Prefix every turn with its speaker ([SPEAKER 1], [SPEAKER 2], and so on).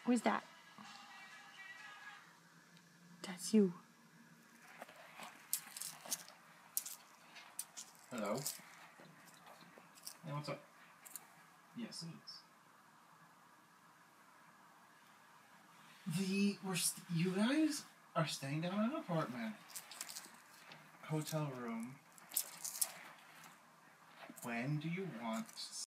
[SPEAKER 1] Who's that? That's you.
[SPEAKER 2] Hello? Hey, what's up? Yes, it is. You guys are staying down in an apartment. Hotel room. When do you want